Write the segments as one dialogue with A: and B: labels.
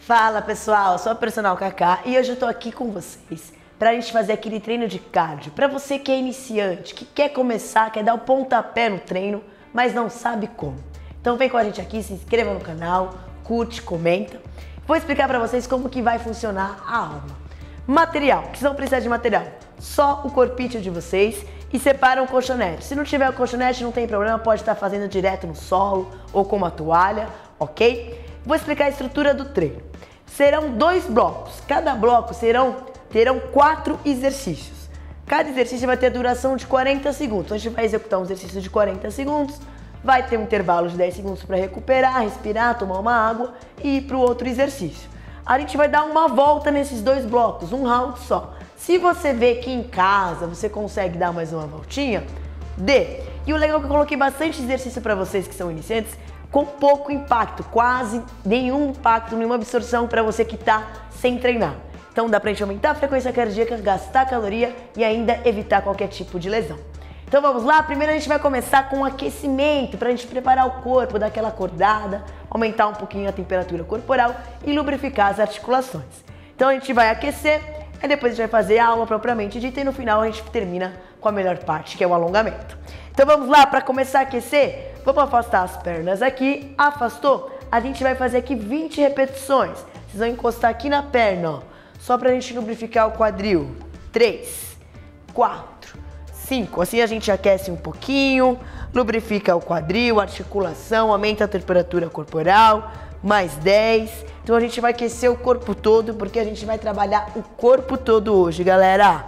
A: Fala pessoal, eu sou a Personal Kaká e hoje eu tô aqui com vocês pra gente fazer aquele treino de cardio. Pra você que é iniciante, que quer começar, quer dar o pontapé no treino, mas não sabe como. Então vem com a gente aqui, se inscreva no canal, curte, comenta. Vou explicar pra vocês como que vai funcionar a aula. Material, que vocês vão precisar de material, só o corpite de vocês e separa um colchonete. Se não tiver o colchonete não tem problema, pode estar fazendo direto no solo ou com uma toalha, ok? Vou explicar a estrutura do treino. Serão 2 blocos, cada bloco terão 4 exercícios. Cada exercício vai ter duração de 40 segundos. Então a gente vai executar um exercício de 40 segundos, vai ter um intervalo de 10 segundos para recuperar, respirar, tomar uma água e ir para o outro exercício. A gente vai dar uma volta nesses 2 blocos, um round só. Se você vê que em casa você consegue dar mais uma voltinha, dê. E o legal é que eu coloquei bastante exercício para vocês que são iniciantes, com pouco impacto, quase nenhum impacto, nenhuma absorção para você que está sem treinar. Então dá pra gente aumentar a frequência cardíaca, gastar caloria e ainda evitar qualquer tipo de lesão. Então vamos lá, primeiro a gente vai começar com um aquecimento, pra gente preparar o corpo, dar aquela acordada, aumentar um pouquinho a temperatura corporal e lubrificar as articulações. Então a gente vai aquecer, aí depois a gente vai fazer a aula propriamente dita e no final a gente termina com a melhor parte, que é o alongamento. Então vamos lá, para começar a aquecer, vamos afastar as pernas aqui, afastou, a gente vai fazer aqui 20 repetições. Vocês vão encostar aqui na perna, ó, só pra gente lubrificar o quadril. 3, 4, 5, assim a gente aquece um pouquinho, lubrifica o quadril, articulação, aumenta a temperatura corporal, mais 10. Então a gente vai aquecer o corpo todo, porque a gente vai trabalhar o corpo todo hoje, galera.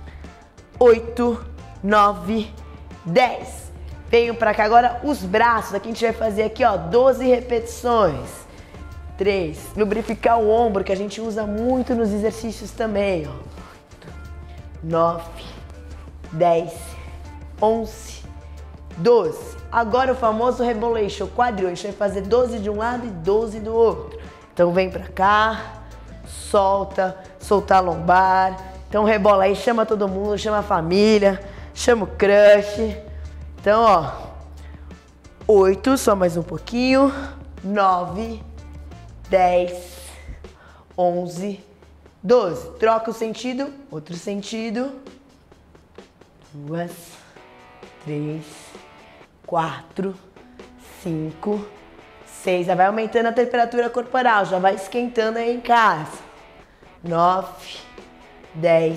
A: 8, 9, 10. Venho pra cá agora os braços. Aqui a gente vai fazer aqui, ó, 12 repetições. 3. Lubrificar o ombro, que a gente usa muito nos exercícios também, ó. 9, 10, 11, 12. Agora o famoso rebolation, quadril. A gente vai fazer 12 de um lado e 12 do outro. Então vem pra cá, solta, soltar a lombar. Então rebola aí, chama todo mundo, chama a família, chama o crush. Então, ó, 8, só mais um pouquinho, 9, 10, 11, 12. Troca o sentido, outro sentido. 2, 3, 4, 5, 6. Já vai aumentando a temperatura corporal, já vai esquentando aí em casa. 9, 10,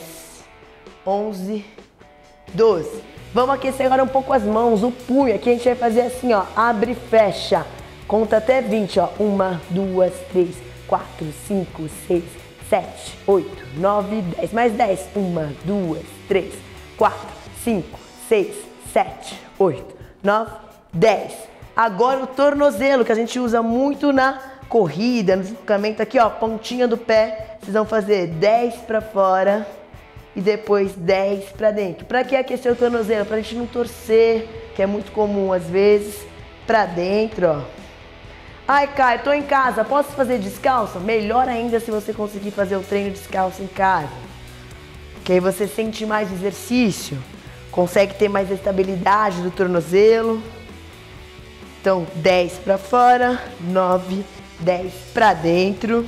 A: 11, 12. Vamos aquecer agora um pouco as mãos, o punho. Aqui a gente vai fazer assim, ó, abre e fecha. Conta até 20, ó. 1, 2, 3, 4, 5, 6, 7, 8, 9, 10. Mais 10. 1, 2, 3, 4, 5, 6, 7, 8, 9, 10. Agora o tornozelo, que a gente usa muito na corrida, no deslocamento. Aqui, ó, pontinha do pé. Vocês vão fazer 10 pra fora e depois 10 pra dentro. Pra que aquecer o tornozelo? Pra gente não torcer, que é muito comum às vezes. Pra dentro, ó. Ai, Caio, tô em casa, posso fazer descalço? Melhor ainda se você conseguir fazer o treino descalço em casa. Que aí você sente mais exercício, consegue ter mais estabilidade do tornozelo. Então, 10 pra fora, 9, 10 pra dentro.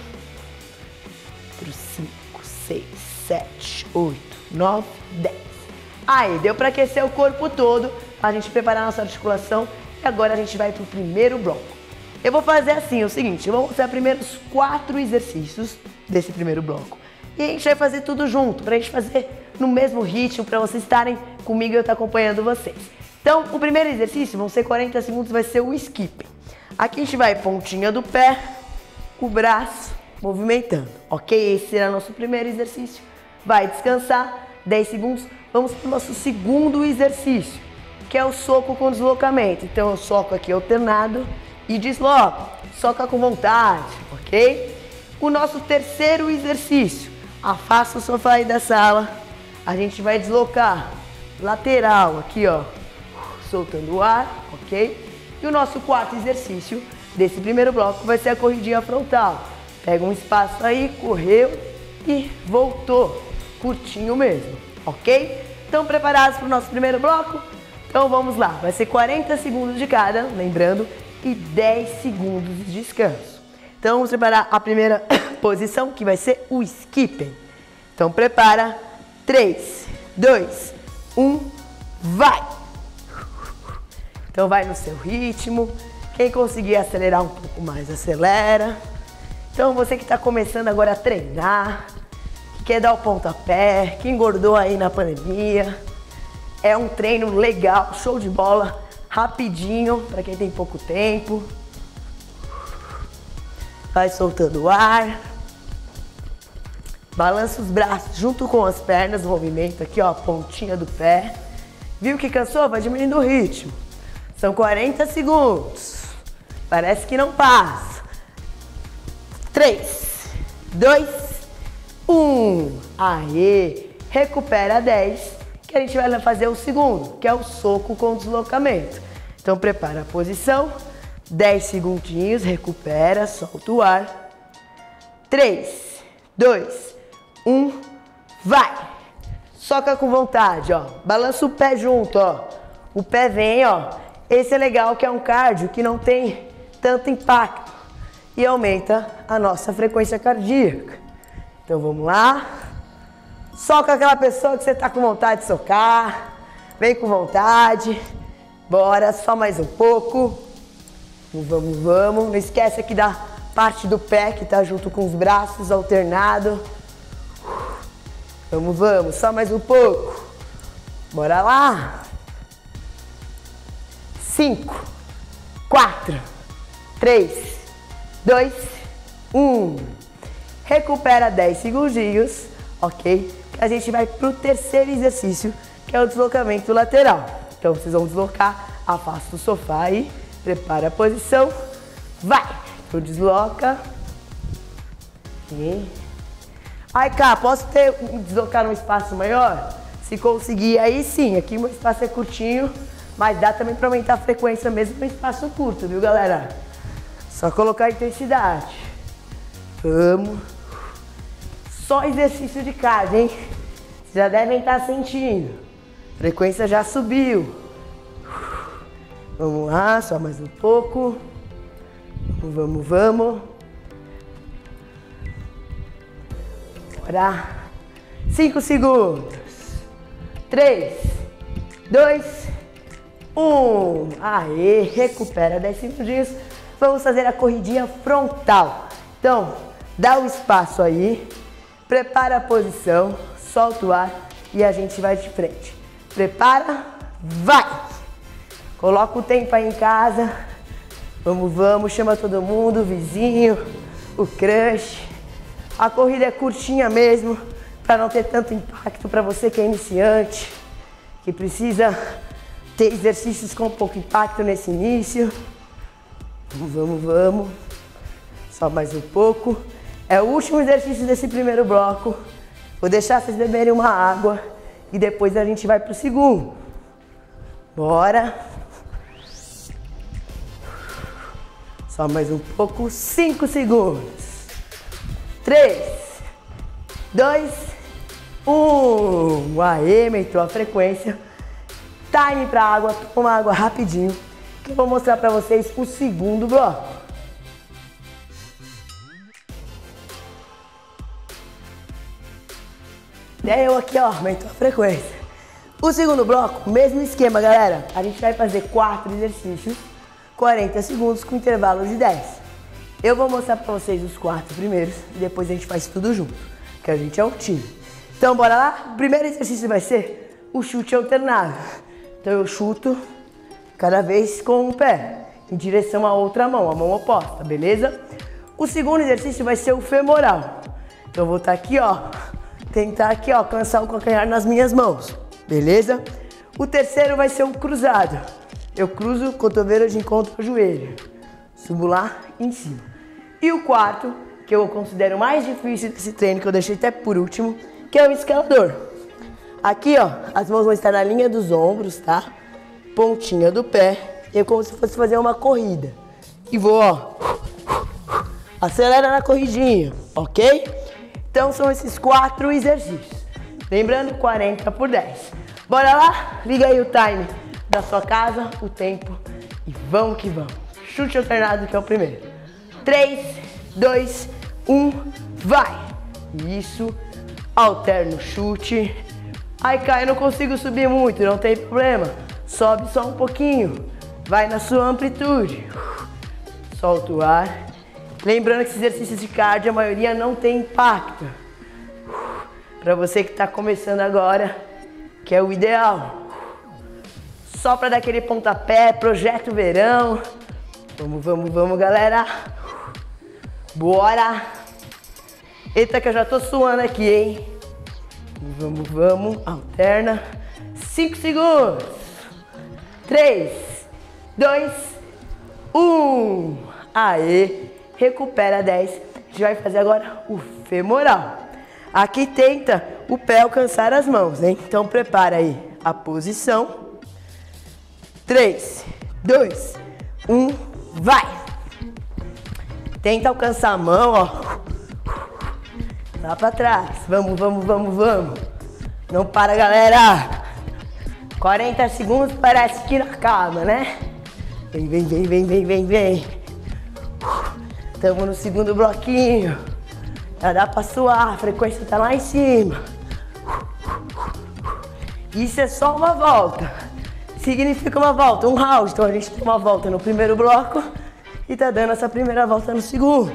A: 5, 6, 7, 8, 9, 10. Aí, deu para aquecer o corpo todo, a gente preparar a nossa articulação e agora a gente vai pro primeiro bloco. Eu vou fazer assim, o seguinte, eu vou mostrar primeiro os 4 exercícios desse primeiro bloco. E a gente vai fazer tudo junto, pra gente fazer no mesmo ritmo, pra vocês estarem comigo e eu estar acompanhando vocês. Então, o primeiro exercício, vão ser 40 segundos, vai ser o skipping. Aqui a gente vai pontinha do pé, o braço, movimentando, ok? Esse será o nosso primeiro exercício. Vai descansar, 10 segundos. Vamos para o nosso segundo exercício, que é o soco com deslocamento. Então eu soco aqui alternado e desloco. Soca com vontade, ok? O nosso terceiro exercício, afasta o sofá aí da sala. A gente vai deslocar lateral aqui, ó, soltando o ar, ok? E o nosso quarto exercício desse primeiro bloco vai ser a corridinha frontal. Pega um espaço aí, correu e voltou. Curtinho mesmo, ok? Estão preparados para o nosso primeiro bloco? Então vamos lá, vai ser 40 segundos de cada, lembrando, e 10 segundos de descanso. Então vamos preparar a primeira posição, que vai ser o skipping. Então prepara, 3, 2, 1, vai! Então vai no seu ritmo, quem conseguir acelerar um pouco mais, acelera. Então você que está começando agora a treinar, que quer dar o pontapé, que engordou aí na pandemia, é um treino legal, show de bola, rapidinho, para quem tem pouco tempo. Vai soltando o ar. Balança os braços junto com as pernas, o movimento aqui, ó, pontinha do pé. Viu que cansou? Vai diminuindo o ritmo. São 40 segundos. Parece que não passa. 3, 2, 1. Aê! Recupera 10, que a gente vai fazer o segundo, que é o soco com deslocamento. Então prepara a posição. 10 segundinhos, recupera, solta o ar. 3, 2, 1, vai! Soca com vontade, ó. Balança o pé junto, ó. O pé vem, ó. Esse é legal, que é um cardio que não tem tanto impacto e aumenta a nossa frequência cardíaca. Então vamos lá. Soca aquela pessoa que você tá com vontade de socar. Vem com vontade. Bora, só mais um pouco. Vamos, vamos. Não esquece aqui da parte do pé que tá junto com os braços, alternado. Vamos, vamos. Só mais um pouco. Bora lá. 5, 4, 3, 2, 1. Recupera 10 segundinhos, ok? A gente vai pro terceiro exercício, que é o deslocamento lateral. Então vocês vão deslocar, afasta o sofá aí, prepara a posição, vai! Então desloca. E... Ai, cá, posso deslocar num espaço maior? Se conseguir, aí sim, aqui o meu espaço é curtinho, mas dá também para aumentar a frequência mesmo no espaço curto, viu, galera? Só colocar a intensidade. Vamos. Só exercício de cardio, hein? Vocês já devem estar sentindo. A frequência já subiu. Vamos lá, só mais um pouco. Vamos, vamos. Bora. 5 segundos. 3, 2, 1. Aê, recupera 10 segundinhos. Vamos fazer a corridinha frontal. Então, dá o espaço aí. Prepara a posição, solta o ar e a gente vai de frente. Prepara, vai! Coloca o tempo aí em casa. Vamos, vamos, chama todo mundo, o vizinho, o crush. A corrida é curtinha mesmo, para não ter tanto impacto para você que é iniciante, que precisa ter exercícios com pouco impacto nesse início. Vamos, vamos, vamos. Só mais um pouco. É o último exercício desse primeiro bloco. Vou deixar vocês beberem uma água e depois a gente vai pro segundo. Bora. Só mais um pouco. 5 segundos. 3, 2, 1. Aê, aumentou a frequência. Time pra água. Toma água rapidinho, que eu vou mostrar pra vocês o segundo bloco. Eu aqui, ó, aumentou a frequência. O segundo bloco, mesmo esquema, galera. A gente vai fazer 4 exercícios, 40 segundos com intervalo de 10. Eu vou mostrar pra vocês os 4 primeiros e depois a gente faz tudo junto, que a gente é um time. Então, bora lá? O primeiro exercício vai ser o chute alternado. Então eu chuto cada vez com um pé, em direção à outra mão, a mão oposta, beleza? O segundo exercício vai ser o femoral. Então eu vou estar aqui, ó, tentar aqui, ó, alcançar o calcanhar nas minhas mãos, beleza? O terceiro vai ser o cruzado. Eu cruzo o cotovelo de encontro ao joelho, subo lá em cima. E o quarto, que eu considero mais difícil desse treino, que eu deixei até por último, que é o escalador. Aqui, ó, as mãos vão estar na linha dos ombros, tá? Pontinha do pé. Eu como se fosse fazer uma corrida. E vou, ó, acelera na corridinha, ok? Então são esses 4 exercícios. Lembrando, 40 por 10. Bora lá? Liga aí o time da sua casa, o tempo. E vamos que vamos. Chute alternado, que é o primeiro. 3, 2, 1, vai. Isso, alterna o chute. Ai, Kai, eu não consigo subir muito, não tem problema. Sobe só um pouquinho, vai na sua amplitude. Solta o ar. Lembrando que esses exercícios de cardio, a maioria não tem impacto. Para você que está começando agora, que é o ideal. Só para dar aquele pontapé, projeto verão. Vamos, vamos, vamos, galera. Bora. Eita que eu já tô suando aqui, hein. Vamos, vamos, alterna. 5 segundos. 3, 2, 1. Aê, recupera 10. A gente vai fazer agora o femoral. Aqui tenta o pé alcançar as mãos, hein? Então prepara aí a posição. 3, 2, 1, vai! Tenta alcançar a mão, ó. Lá pra trás. Vamos, vamos, vamos, vamos. Não para, galera. 40 segundos parece que não acaba, né? Vem, vem, vem, vem, vem, vem, vem. Estamos no segundo bloquinho. Já dá pra suar, a frequência tá lá em cima. Isso é só uma volta. Significa uma volta, um round. Então a gente tem uma volta no primeiro bloco e tá dando essa primeira volta no segundo.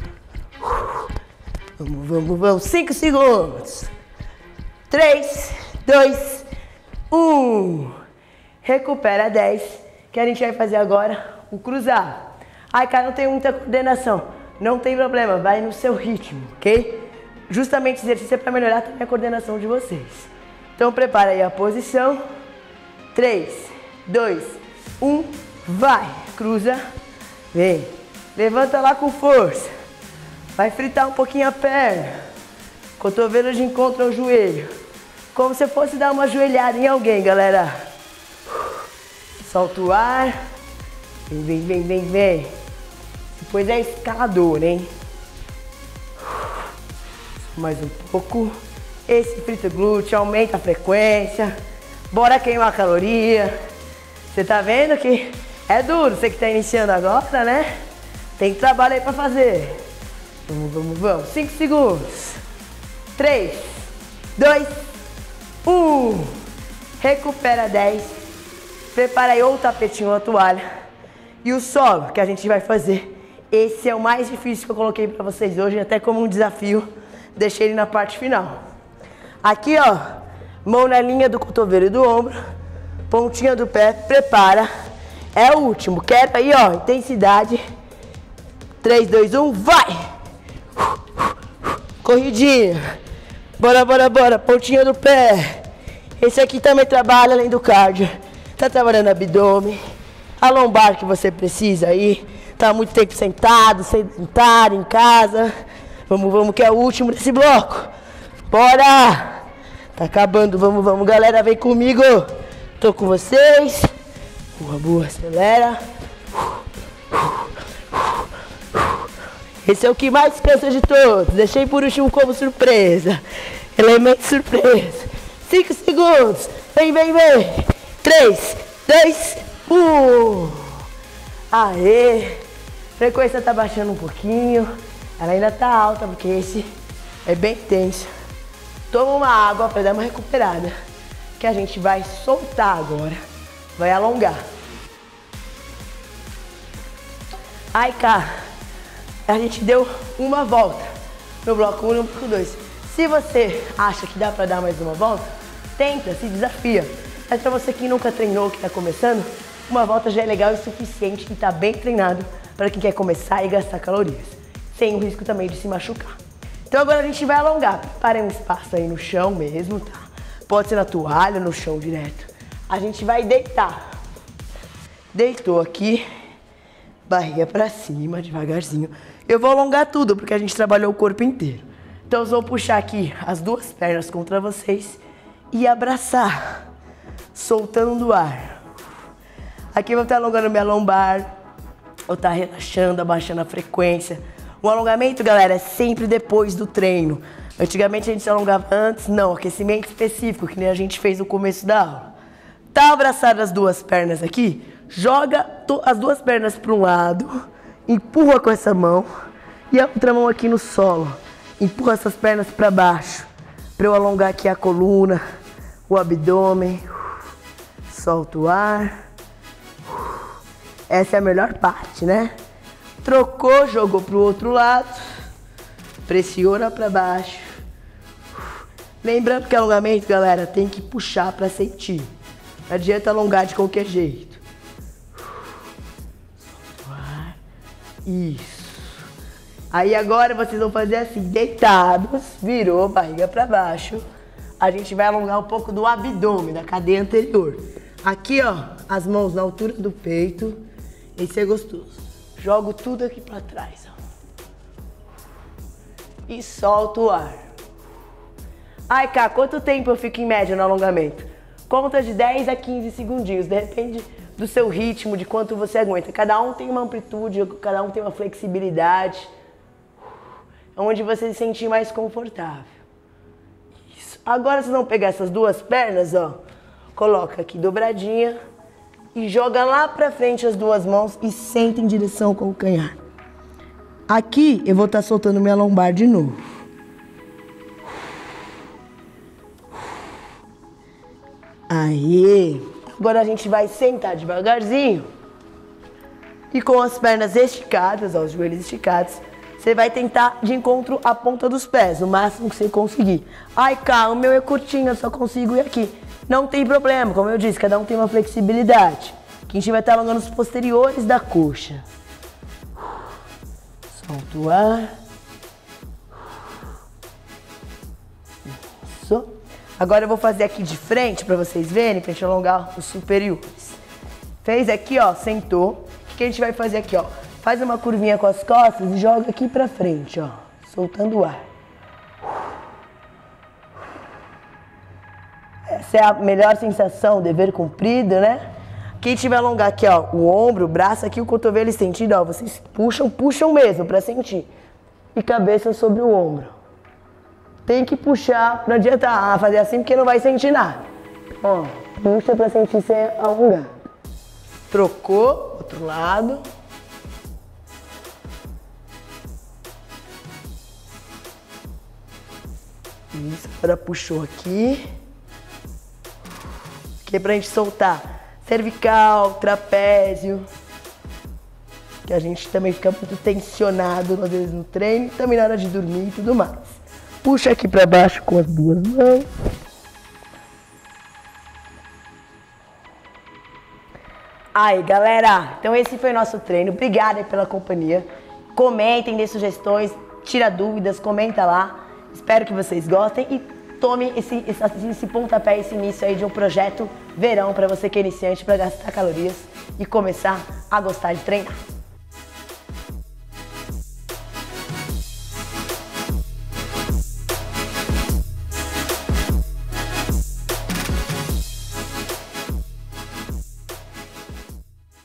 A: Vamos, vamos, vamos. 5 segundos. 3, 2, 1. Recupera 10. Que a gente vai fazer agora o cruzado. Ai, cara, não tem muita coordenação. Não tem problema, vai no seu ritmo, ok? Justamente esse exercício é para melhorar também a coordenação de vocês. Então prepara aí a posição. 3, 2, 1, vai. Cruza, vem. Levanta lá com força. Vai fritar um pouquinho a perna. Cotovelo de encontro ao joelho. Como se fosse dar uma joelhada em alguém, galera. Solta o ar. Vem, vem, vem, vem, vem. Depois é escalador, hein? Mais um pouco. Esse frita glúteo, aumenta a frequência. Bora queimar a caloria. Você tá vendo que é duro, você que tá iniciando agora, né? Tem trabalho aí pra fazer. Vamos, vamos, vamos. 5 segundos. 3, 2, 1. Recupera 10. Prepara aí ou o tapetinho ou a toalha. E o solo que a gente vai fazer. Esse é o mais difícil que eu coloquei pra vocês hoje, até como um desafio. Deixei ele na parte final. Aqui, ó, mão na linha do cotovelo e do ombro, pontinha do pé, prepara. É o último, quero aí, ó, intensidade. 3, 2, 1, vai! Corridinha. Bora, bora, bora, pontinha do pé. Esse aqui também trabalha além do cardio. Tá trabalhando abdômen, a lombar que você precisa aí. Tá muito tempo sentado, sedentário, em casa. Vamos, vamos, que é o último desse bloco. Bora! Tá acabando, vamos, vamos, galera, vem comigo. Tô com vocês. Boa, boa, acelera. Esse é o que mais cansa de todos. Deixei por último como surpresa. Elemento surpresa. 5 segundos. Vem, vem, vem. 3, 2, 1. Aê! A frequência tá baixando um pouquinho. Ela ainda tá alta, porque esse é bem tenso. Toma uma água para dar uma recuperada. Que a gente vai soltar agora. Vai alongar. Ai, cara. A gente deu uma volta no bloco 1 e no bloco 2. Se você acha que dá para dar mais uma volta, tenta, se desafia. Mas para você que nunca treinou, que está começando, uma volta já é legal e suficiente e está bem treinado para quem quer começar e gastar calorias, sem o risco também de se machucar. Então agora a gente vai alongar. Preparem um espaço aí no chão mesmo, tá? Pode ser na toalha, no chão direto. A gente vai deitar. Deitou aqui, barriga para cima, devagarzinho. Eu vou alongar tudo, porque a gente trabalhou o corpo inteiro. Então eu vou puxar aqui as duas pernas contra vocês e abraçar, soltando o ar. Aqui eu vou estar alongando minha lombar, vou estar relaxando, abaixando a frequência. O alongamento, galera, é sempre depois do treino. Antigamente a gente se alongava antes, não, aquecimento específico, que nem a gente fez no começo da aula. Tá abraçado as duas pernas aqui, joga as duas pernas para um lado, empurra com essa mão e a outra mão aqui no solo. Empurra essas pernas para baixo, para eu alongar aqui a coluna, o abdômen. Solta o ar. Essa é a melhor parte, né? Trocou, jogou pro outro lado. Pressiona para baixo. Lembrando que alongamento, galera, tem que puxar para sentir. Não adianta alongar de qualquer jeito. Solta o ar. Isso. Aí agora vocês vão fazer assim, deitados, virou, barriga para baixo. A gente vai alongar um pouco do abdômen, da cadeia anterior. Aqui, ó, as mãos na altura do peito. Esse é gostoso. Jogo tudo aqui para trás, ó. E solto o ar. Ai, Cá, quanto tempo eu fico em média no alongamento? Conta de 10 a 15 segundinhos, depende do seu ritmo, de quanto você aguenta. Cada um tem uma amplitude, cada um tem uma flexibilidade. Onde você se sentir mais confortável. Isso. Agora vocês vão pegar essas duas pernas, ó. Coloca aqui dobradinha e joga lá pra frente as duas mãos e senta em direção ao calcanhar. Aqui eu vou estar soltando minha lombar de novo. Aí. Agora a gente vai sentar devagarzinho e com as pernas esticadas, ó, os joelhos esticados. Você vai tentar de encontro a ponta dos pés, o máximo que você conseguir. Ai, Cá, o meu é curtinho, eu só consigo ir aqui. Não tem problema, como eu disse, cada um tem uma flexibilidade. Aqui a gente vai estar alongando os posteriores da coxa. Solta o ar. Isso. Agora eu vou fazer aqui de frente para vocês verem, pra gente alongar os superiores. Fez aqui, ó, sentou. O que a gente vai fazer aqui, ó? Faz uma curvinha com as costas e joga aqui pra frente, ó. Soltando o ar. Essa é a melhor sensação, dever cumprido, né? Quem tiver alongar aqui, ó, o ombro, o braço aqui, o cotovelo estendido, ó. Vocês puxam mesmo pra sentir. E cabeça sobre o ombro. Tem que puxar, não adianta fazer assim porque não vai sentir nada. Ó, puxa pra sentir você alongar. Trocou, outro lado. Isso, agora puxou aqui. Aqui é pra gente soltar cervical, trapézio. Que a gente também fica muito tensionado, às vezes, no treino. E também na hora de dormir e tudo mais. Puxa aqui pra baixo com as duas mãos. Aí, galera. Então esse foi o nosso treino. Obrigada pela companhia. Comentem, dê sugestões, tira dúvidas, comenta lá. Espero que vocês gostem e tome esse pontapé, esse início aí de um projeto verão para você que é iniciante, para gastar calorias e começar a gostar de treinar.